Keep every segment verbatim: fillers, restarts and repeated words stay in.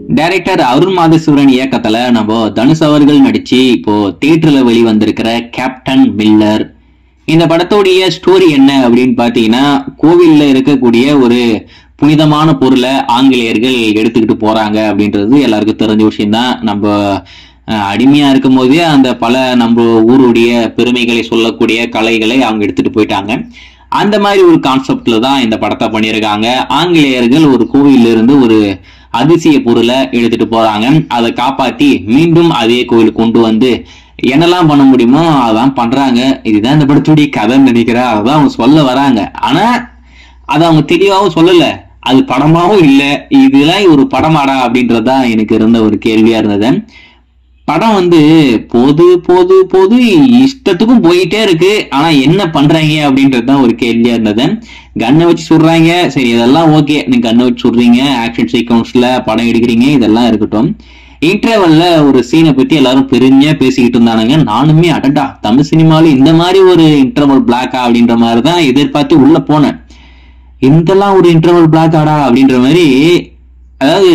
Director Arun Madheswaran இயக்கத்துல நம்ம தனுஷ் அவர்கள் நடிச்சு இப்போ தியேட்டர்ல வெளிவந்திருக்கிற கேப்டன் மில்லர். இந்த படத்தோடைய ஸ்டோரி என்ன அப்படின்னு பாத்தீங்கன்னா, கோவில்ல இருக்கக்கூடிய ஒரு புனிதமான பொருளை ஆங்கிலேயர்கள் எடுத்துக்கிட்டு போறாங்க அப்படின்றது எல்லாருக்கும் தெரிஞ்ச விஷயம் தான். நம்ம அடிமையா இருக்கும் போதே அந்த பல நம்ம ஊருடைய பெருமைகளை சொல்லக்கூடிய கலைகளை அவங்க எடுத்துட்டு போயிட்டாங்க. அந்த மாதிரி ஒரு கான்செப்ட்ல தான் இந்த படத்தை பண்ணியிருக்காங்க. ஆங்கிலேயர்கள் ஒரு கோவில்ல இருந்து ஒரு அதிசய பொருளை எடுத்துட்டு போறாங்க. அதை காப்பாத்தி மீண்டும் அதே கோவில் கொண்டு வந்து என்னெல்லாம் பண்ண முடியுமோ அதான் பண்றாங்க. இதுதான் இந்த படத்துடைய கதைன்னு நினைக்கிறேன். அதான் அவங்க சொல்ல வராங்க. ஆனா அதை அவங்க தெளிவாகவும் சொல்லல, அது படமாவும் இல்லை. இதெல்லாம் ஒரு படமாடா அப்படின்றதுதான் எனக்கு இருந்த ஒரு கேள்வியா இருந்தது. படம் வந்து போது போது போது இஷ்டத்துக்கும் போயிட்டே இருக்கு. ஆனா என்ன பண்றாங்க அப்படின்றதுதான் ஒரு கேள்வியா இருந்தது. கண்ணை வச்சு சுடுறாங்க, சரி இதெல்லாம் ஓகே, நீங்க கண்ணை வச்சு சுடுறீங்க, ஆக்ஷன் சீக்வன்ஸ்ல படம் எடுக்கிறீங்க, இதெல்லாம் இருக்கட்டும். இன்டர்வல்ல ஒரு சீனை பத்தி எல்லாரும் பெருமையா பேசிக்கிட்டு இருந்தானுங்க. நானுமே அடடா தமிழ் சினிமாவில இந்த மாதிரி ஒரு இன்டர்வல் பிளாக்கா அப்படின்ற மாதிரிதான் எதிர்பார்த்து உள்ள போனேன். இதெல்லாம் ஒரு இன்டர்வல் பிளாக் ஆடா அப்படின்ற மாதிரி. அதாவது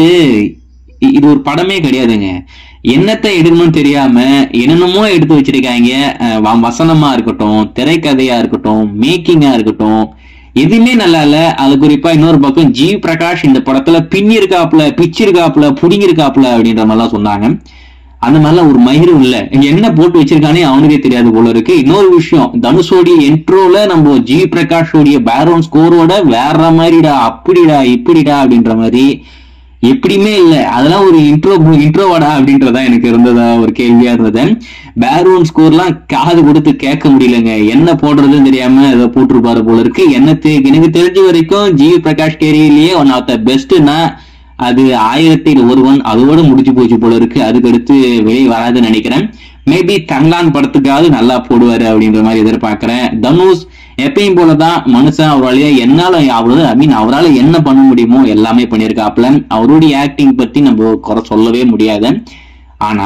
இது ஒரு படமே கிடையாதுங்க. என்னத்தை எடுக்கணும்னு தெரியாம என்னென்னமோ எடுத்து வச்சிருக்காங்க. வசனமா இருக்கட்டும், திரைக்கதையா இருக்கட்டும், மேக்கிங்கா இருக்கட்டும், எதுவுமே நல்லா இல்ல. அது குறிப்பா இன்னொரு பக்கம் ஜி பிரகாஷ் இந்த படத்துல பின்னி இருக்காப்புல, பிச்சு இருக்காப்புல, புடிங்கி இருக்காப்புல அப்படின்ற மாதிரிலாம் சொன்னாங்க. அந்த மாதிரிலாம் ஒரு மயிரும் இல்ல. என்ன போட்டு வச்சிருக்கானே அவனுக்கே தெரியாது போல இருக்கு. இன்னொரு விஷயம், தனுஷோடைய இன்ட்ரோல நம்ம ஜி பிரகாஷோடைய பேக்ரவுண்ட் ஸ்கோரோட வேற மாதிரிடா, அப்படிடா இப்படிடா அப்படின்ற மாதிரி எப்படியுமே இல்லை. அதெல்லாம் ஒரு இன்ட்ரோ இன்ட்ரோவாடா அப்படின்றதா எனக்கு இருந்ததா ஒரு கேள்வியா இருந்தது. பேக்ரவுண்ட் ஸ்கோர்லாம் காது கொடுத்து கேட்க முடியலங்க. என்ன போடுறதுன்னு தெரியாம ஏதோ போட்டிருப்பாரு போல இருக்கு. என்ன எனக்கு தெரிஞ்ச வரைக்கும் ஜி பிரகாஷ் கேரியர்லயே ஒன் ஆஃப் த பெஸ்ட்னா அது ஆயிரத்தில் ஒருவன், அதோட முடிச்சு போச்சு போல இருக்கு. அதுக்கு அடுத்து வெளியே வராதுன்னு நினைக்கிறேன். மேபி தங்கான் படத்துக்காவது நல்லா போடுவாரு அப்படின்ற மாதிரி எதிர்பார்க்கிறேன். தனுஷ் எப்பயும் போலதான் மனுஷன். அவராலேயே என்னால அவ்வளவு ஐ மீன் அவரால் என்ன பண்ண முடியுமோ எல்லாமே பண்ணியிருக்காப்புல. அவருடைய ஆக்டிங் பத்தி நம்ம குறை சொல்லவே முடியாது. ஆனா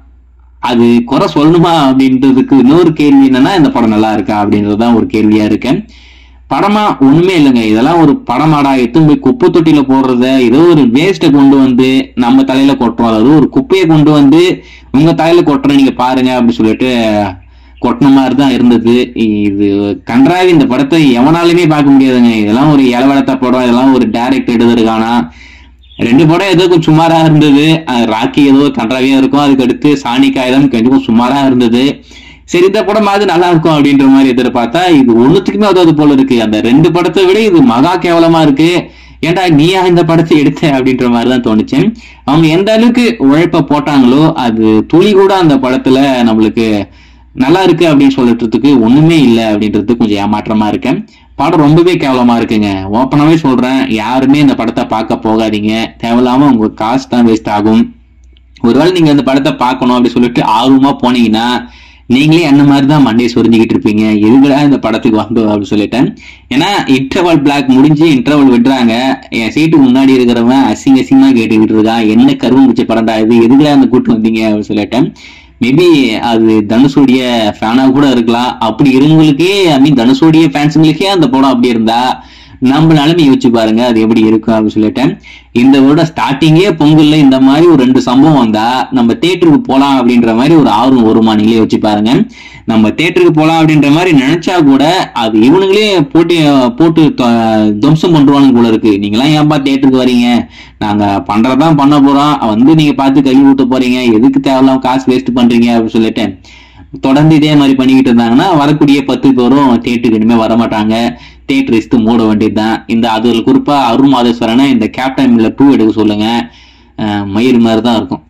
அது குறை சொல்லணுமா அப்படின்றதுக்கு இன்னொரு கேள்வி என்னன்னா, இந்த படம் நல்லா இருக்கா அப்படின்றதுதான் ஒரு கேள்வியா இருக்கு. படமா ஒண்ணுமே இல்லைங்க. இதெல்லாம் ஒரு படமாடா, எத்தும் போய் குப்பை தொட்டியில போடுறத, ஏதோ ஒரு வேஸ்ட்டை கொண்டு வந்து நம்ம தலையில கொட்டுறோம். அதாவது ஒரு குப்பையை கொண்டு வந்து உங்க தலையில கொட்டுறேன் நீங்க பாருங்க அப்படின்னு சொல்லிட்டு கொட்டின மாதிரி தான் இருந்தது. இது கன்றாவி. இந்த படத்தை எவனாலுமே பார்க்க முடியாதுங்க. இதெல்லாம் ஒரு இளவடத்த படம், இதெல்லாம் ஒரு டைரக்ட் எடுத்திருக்கானா. ரெண்டு படம் ஏதோ கொஞ்சம் சுமாரா இருந்தது. ராக்கி ஏதோ கன்றாவியா இருக்கும். அதுக்கு அடுத்து சாணி காகிதம் கொஞ்சம் சுமாரா இருந்தது. சரி இந்த படம் அது நல்லா இருக்கும் அப்படின்ற மாதிரி எதிர்பார்த்தா இது ஒண்ணுத்துக்குமே அதாவது போல இருக்கு. அந்த ரெண்டு படத்தை விட இது மகா கேவலமா இருக்கு. ஏன்டா நீயா இந்த படத்தை எடுத்த அப்படின்ற மாதிரிதான் தோணுச்சு. அவங்க எந்த அளவுக்கு உழைப்ப போட்டாங்களோ அது துளி கூட அந்த படத்துல நம்மளுக்கு நல்லா இருக்கு அப்படின்னு சொல்லிட்டுறதுக்கு ஒண்ணுமே இல்லை அப்படின்றது கொஞ்சம் ஏமாற்றமா இருக்கேன். படம் ரொம்பவே கேவலமா இருக்குங்க. ஓப்பனாவே சொல்றேன், யாருமே இந்த படத்தை பார்க்க போகாதீங்க. தேவையில்லாம உங்க காசு தான் வேஸ்ட் ஆகும். ஒருவேளை நீங்க இந்த படத்தை பார்க்கணும் அப்படின்னு சொல்லிட்டு ஆர்வமா போனீங்கன்னா நீங்களே என்ன மாதிரிதான் மண்டையை சொரிஞ்சுக்கிட்டு இருப்பீங்க. எதுக்குடா இந்த படத்துக்கு வந்தோம் அப்படின்னு சொல்லிட்டேன். ஏன்னா இன்டர்வல் பிளாக் முடிஞ்சு இன்டர்வல் விடுறாங்க. என் சீட்டுக்கு முன்னாடி இருக்கிறவன் அசிங்க அசிங்கமா கேட்டுக்கிட்டு இருக்கான், என்ன கருவம் முடிச்ச படம்டா இது, எதுக்குடா அந்த கூட்டு வந்தீங்க அப்படின்னு சொல்லிட்டேன். மேபி அது தனுஷோடைய ஃபேனா கூட இருக்கலாம். அப்படி இருந்தவங்களுக்கே ஐ மீன் தனுஷோடைய ஃபேன்ஸுங்களுக்கே அந்த படம் அப்படி இருந்தா நம்ம நிலைமை யோசிச்சு பாருங்க அது எப்படி இருக்கும் அப்படின்னு சொல்லிட்டேன். இந்த வருட ஸ்டார்டிங்கே பொங்கல்ல இந்த மாதிரி ஒரு ரெண்டு சம்பவம் வந்தா நம்ம தேட்டருக்கு போலாம் அப்படின்ற மாதிரி ஒரு ஆர்வம் வருமா நீங்களே யோசிச்சு பாருங்க. நம்ம தேட்டருக்கு போலாம் அப்படின்ற மாதிரி நினைச்சா கூட அது இவனுங்களே போட்டு போட்டு துவம்சம் பண்றானுங்க போல இருக்கு. நீங்களாம் ஏன்பா தேட்டருக்கு வரீங்க, நாங்க பண்றதான் பண்ண போறோம், வந்து நீங்க பார்த்து கழுவி ஊத்த போறீங்க, எதுக்கு தேவையில்லாம காசு வேஸ்ட் பண்றீங்க அப்படின்னு சொல்லிட்டு தொடர்ந்து இதே மாதிரி பண்ணிக்கிட்டு இருந்தாங்கன்னா வரக்கூடிய பத்து பேரும் தேட்டருக்கு இனிமே வரமாட்டாங்க. தேட்டர் இஸ்து மூட வேண்டியதுதான். இந்த அது குறிப்பா அருண் மாதேஸ்வரனை இந்த கேப்டன் மில்லர் டூ எடுக்க சொல்லுங்க. மயிர் மாதிரி தான் இருக்கும்.